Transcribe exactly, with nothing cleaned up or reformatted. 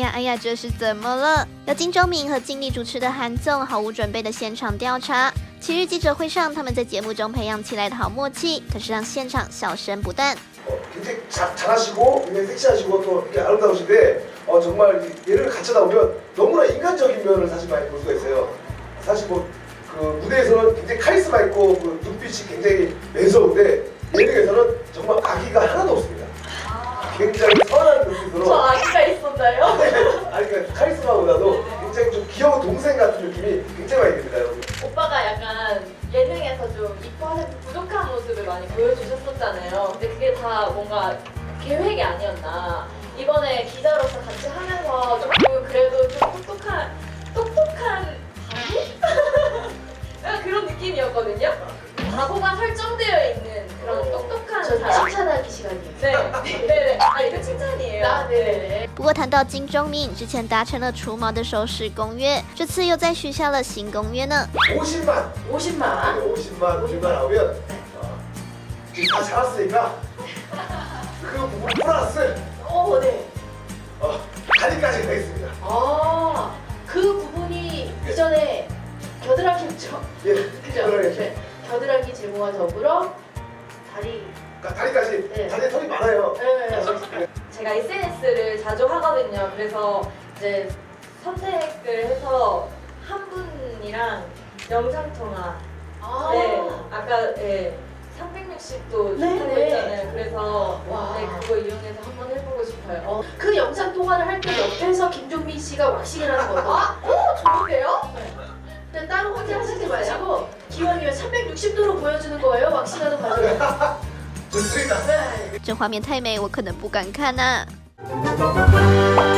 呀，哎呀，这是怎么了？由金钟民和金立主持的韩综毫无准备的现场调查。七日记者会上，他们在节目中培养起来的好默契，可是让现场笑声不断。 굉장히 자, 잘하시고 굉장히 섹시하시고 또 이렇게 아름다우신데 어, 정말 얘를 같이 나오면 너무나 인간적인 면을 사실 많이 볼 수가 있어요. 사실 뭐 그 무대에서는 굉장히 카리스마 있고 그 눈빛이 굉장히 매서운데 예능에서는 정말 아기가 하나도 없습니다. 굉장히 선한 눈빛으로. 저 아기가 있었나요? 아니 그러니까 카리스마보다도 굉장히 좀 귀여운 동생 같은 느낌이 굉장히 많이 듭니다, 여러분. 오빠가 약간 예능에서 좀 이 퍼센트 부족한 모습을 많이 보여주셨었잖아요. 근데 그게 다 뭔가 계획이 아니었나. 이번에 기자로서 같이 하면서 조금 그래도 좀 똑똑한, 똑똑한 바보? 약간 그런 느낌이었거든요. 바보가 설정되어 있는 그런 똑똑한 사람. 칭찬하기 시간이에요. 네, 네네. 아, 이거 칭찬이에요. 아, 네네. 不过谈到金钟民，之前达成了除毛的手势公约，这次又再许下了新公约呢。 오십만. 오십만. 네, 오십만 뷰가 나오면 어, 지금 다 잡았으니까 그 부분 플러스 오, 네. 어, 다리까지 가겠습니다. 아, 그 부분이 이전에 겨드랑이였죠? 예, 그죠? 겨드랑이. 네. 겨드랑이 제모와 더불어 다리. 그러니까 다리까지. 네. 다리에 털이 많아요. 네. 제가 에스엔에스를 자주 하거든요. 그래서 이제 선택을 해서 한 분이랑 영상 통화. 아. 네, 아까 예, 삼백육십 도 네, 좋다고 네. 했잖아요. 그래서 와. 네, 그거 이용해서 한번 해보고 싶어요. 어, 그 영상 통화를 할 때 옆에서 김종민 씨가 왁싱을 하는 거예요. 아, 오, 좋은데요? 근데 따로 혼자 하시지 마시고 기왕이면 삼백육십 도로 보여주는 거예요. 왁싱하는 과정을. 좋습니다. 네. 这画面太美，我可能不敢看呐、啊。